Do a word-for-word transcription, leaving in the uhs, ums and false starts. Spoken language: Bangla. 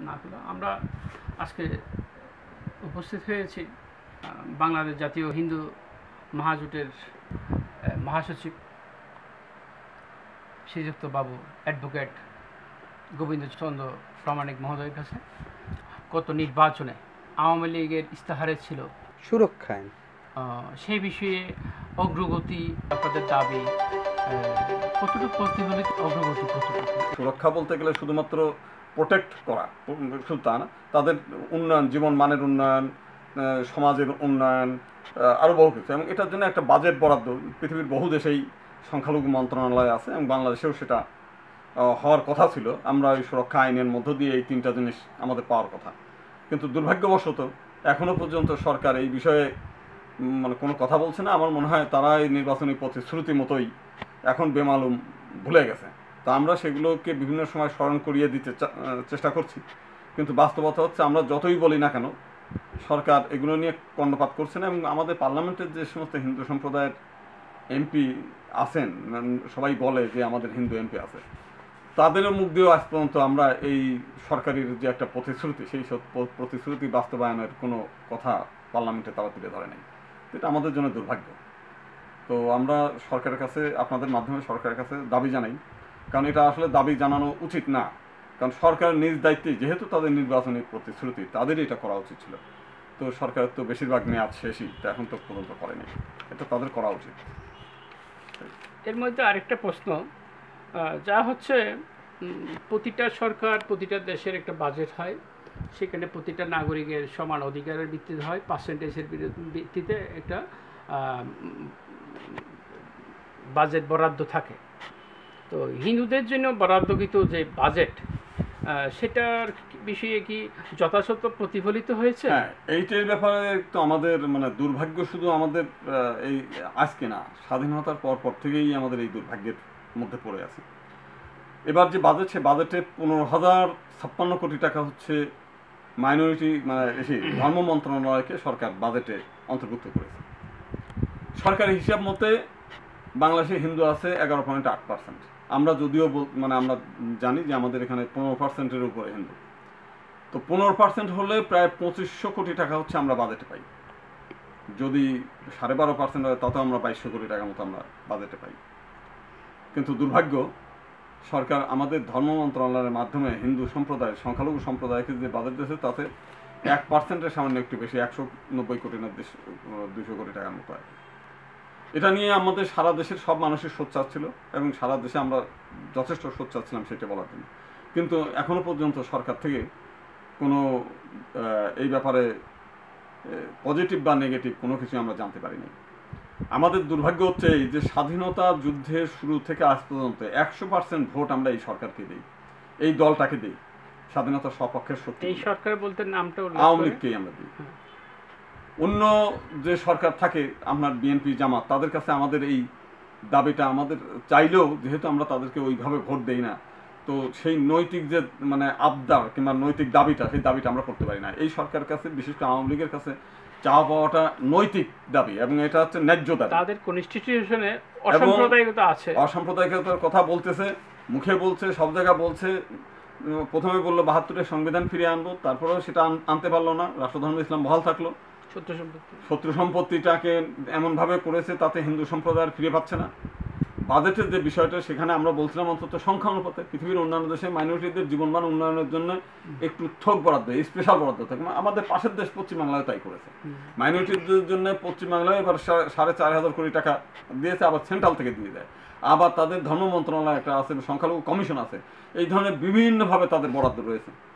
না পেল। আমরা আজকে উপস্থিত হয়েছি বাংলাদেশ জাতীয় হিন্দু মহাজোটের মহাসচিব শ্রীযুক্ত বাবু অ্যাডভোকেট গোবিন্দচন্দ্র প্রামাণিক মহোদয়ের কাছে। গত নির্বাচনে আওয়ামী লীগের ইস্তাহারে ছিল সুরক্ষা আইন, সেই বিষয়ে অগ্রগতি, আপনাদের দাবি কতটুকু প্রতিফলিত, অগ্রগতি কতটুকু? সুরক্ষা বলতে গেলে শুধুমাত্র প্রোটেক্ট করা শুধু তা না, তাদের উন্নয়ন, জীবন মানের উন্নয়ন, সমাজের উন্নয়ন, আরও বহু কিছু। এবং এটার জন্য একটা বাজেট বরাদ্দ পৃথিবীর বহু দেশেই সংখ্যালঘু মন্ত্রণালয় আছে এবং বাংলাদেশেও সেটা হওয়ার কথা ছিল। আমরা ওই সুরক্ষা আইনের মধ্য দিয়ে এই তিনটা জিনিস আমাদের পাওয়ার কথা, কিন্তু দুর্ভাগ্যবশত এখনও পর্যন্ত সরকার এই বিষয়ে মানে কোনো কথা বলছে না। আমার মনে হয় তারা এই নির্বাচনী প্রতিশ্রুতি মতোই এখন বেমালুম ভুলে গেছে। তা আমরা সেগুলোকে বিভিন্ন সময় স্মরণ করিয়ে দিতে চেষ্টা করছি, কিন্তু বাস্তবতা হচ্ছে আমরা যতই বলি না কেন সরকার এগুলো নিয়ে কর্ণপাত করছে না। এবং আমাদের পার্লামেন্টের যে সমস্ত হিন্দু সম্প্রদায়ের এমপি আছেন, সবাই বলে যে আমাদের হিন্দু এমপি আছে, তাদেরও মুখ দিয়েও আজ পর্যন্ত আমরা এই সরকারের যে একটা প্রতিশ্রুতি, সেই প্রতিশ্রুতি বাস্তবায়নের কোনো কথা পার্লামেন্টে তারা তুলে ধরে নাই। এটা আমাদের জন্য দুর্ভাগ্য। তো আমরা সরকারের কাছে, আপনাদের মাধ্যমে সরকারের কাছে দাবি জানাই, কারণ এটা আসলে দাবি জানানো উচিত না, কারণ সরকার নিজ দায়িত্বে যেহেতু তাদের নির্বাচনী প্রতিশ্রুতি, তাদেরই এটা করা উচিত ছিল। তো সরকারের তো বেশিরভাগ মেয়াদ শেষই, তো এখন তো পর্যন্ত করেনি, এটা তাদের করা উচিত। এর মধ্যে আরেকটা প্রশ্ন, যা হচ্ছে প্রতিটা সরকার, প্রতিটা দেশের একটা বাজেট হয়, সেখানে প্রতিটা নাগরিকের সমান অধিকারের ভিত্তিতে হয়, পার্সেন্টেজের ভিত্তিতে একটা বাজেট বরাদ্দ থাকে। তো হিন্দুদের জন্য বরাদ্দকৃত যে বাজেট, সেটার বিষয়ে কি যথাযথ প্রতিফলিত হয়েছে? হ্যাঁ, এইটার ব্যাপারে তো আমাদের মানে দুর্ভাগ্য শুধু আমাদের এই আজকে না, স্বাধীনতার পর পর থেকেই আমাদের এই দুর্ভাগ্যের মধ্যে পড়ে আছে। এবার যে বাজেট, সে বাজেটে পনেরো হাজার ছাপ্পান্ন কোটি টাকা হচ্ছে মাইনরিটি মানে এসে ধর্ম মন্ত্রণালয়কে সরকার বাজেটে অন্তর্ভুক্ত করেছে। সরকারি হিসাব মতে বাংলাদেশে হিন্দু আছে এগারো পয়েন্ট আট পার্সেন্ট। আমরা যদিও মানে আমরা জানি যে আমাদের এখানে পনেরো পার্সেন্টের উপরে হিন্দু, তো পনেরো পার্সেন্ট হলে প্রায় পঁচিশশো কোটি টাকা হচ্ছে আমরা বাজেটে পাই। যদি সাড়ে বারো পার্সেন্ট হয় তাতেও আমরা বাইশশো কোটি টাকার মতো আমরা বাজেটে পাই। কিন্তু দুর্ভাগ্য, সরকার আমাদের ধর্ম মন্ত্রণালয়ের মাধ্যমে হিন্দু সম্প্রদায়, সংখ্যালঘু সম্প্রদায়কে যে বাজেট দিয়েছে তাতে এক পার্সেন্টের সামান্য একটু বেশি, একশো নব্বই কোটি না দুশো কোটি টাকার মতো হয়। এটা নিয়ে আমাদের সারা দেশের সব মানুষের সোচ্চার ছিল এবং সারা দেশে আমরা যথেষ্ট সোচ্চার ছিলাম সেটা বলার জন্য, কিন্তু এখনো পর্যন্ত সরকার থেকে কোনো এই ব্যাপারে পজিটিভ বা নেগেটিভ কোনো কিছু আমরা জানতে পারিনি। আমাদের দুর্ভাগ্য হচ্ছে এই যে স্বাধীনতা যুদ্ধের শুরু থেকে আজ পর্যন্ত একশো পার্সেন্ট ভোট আমরা এই সরকারকে দিই, এই দলটাকে দিই, স্বাধীনতার সপক্ষের শক্তি। এই সরকার বলতে নামটা আওয়ামী লীগকেই আমরা দিই। অন্য যে সরকার থাকে, আপনার বিএনপি, জামাত, তাদের কাছে আমাদের এই দাবিটা আমাদের চাইলেও যেহেতু আমরা তাদেরকে ওইভাবে ভোট দেই না, তো সেই নৈতিক যে মানে আবদার কিংবা নৈতিক দাবিটা, সেই দাবিটা আমরা করতে পারি না। এই সরকারের কাছে, বিশেষ করে আওয়ামী লীগের কাছে চাওয়া পাওয়াটা নৈতিক দাবি এবং এটা হচ্ছে ন্যায্য দাবি। তাদের কনস্টিটিউশনে অসাম্প্রদায়িকতা আছে, অসাম্প্রদায়িকতার কথা বলতেছে, মুখে বলছে, সব জায়গা বলছে। প্রথমে বললো বাহাত্তরের সংবিধান ফিরিয়ে আনবো, তারপরেও সেটা আনতে পারলো না, রাষ্ট্রধর্ম ইসলাম বহাল থাকলো। শত্রু সম্পত্তি শত্রু সম্পত্তিটাকে এমনভাবে করেছে তাতে হিন্দু সম্প্রদায়ের ফিরে পাচ্ছে না। বাজেটের যে বিষয়টা, সেখানে আমরা বলছিলাম অন্তত সংখ্যা অনুপাতে পৃথিবীর অন্যান্য দেশে মাইনরিটিদের জীবনমান উন্নয়নের জন্য একটু থোক বরাদ্দ, স্পেশাল বরাদ্দ থাকে। আমাদের পাশের দেশ পশ্চিমবাংলায় তাই করেছে। মাইনরিটিদের জন্য পশ্চিমবাংলায় এবার সাড়ে চার হাজার কোটি টাকা দিয়েছে, আবার সেন্ট্রাল থেকে দিয়ে দেয়। আবার তাদের ধর্ম মন্ত্রণালয় একটা আছে, সংখ্যালঘু কমিশন আছে, এই ধরনের বিভিন্নভাবে তাদের বরাদ্দ রয়েছে।